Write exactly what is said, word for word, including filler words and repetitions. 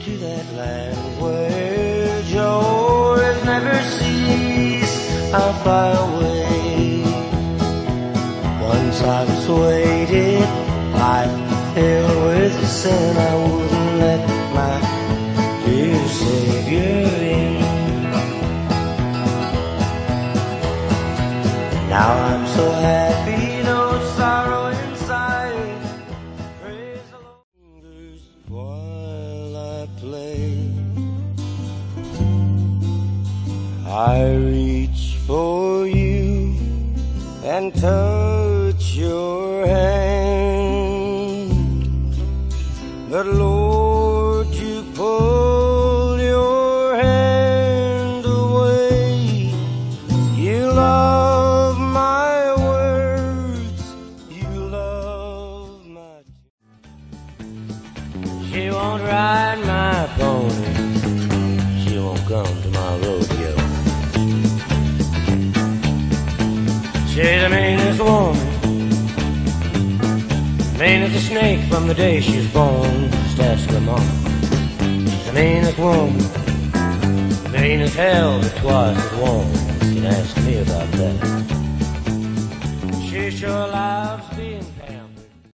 to that land where joys never cease. I'll fly away. Once I was waited, life filled with sin. I wouldn't let my dear Savior in. Now I'm so happy, no sorrow inside. Praise the Lord. While I play, I reach for you and touch your hand. But Lord, you pull your hand away. You love my words, you love my... She won't ride my pony, she won't come to my rodeo. She's the meanest woman, mean as a snake from the day she was born. Just ask her mama. She's the meanest woman, mean as hell, but twice as warm. You can ask me about that. She sure loves being found.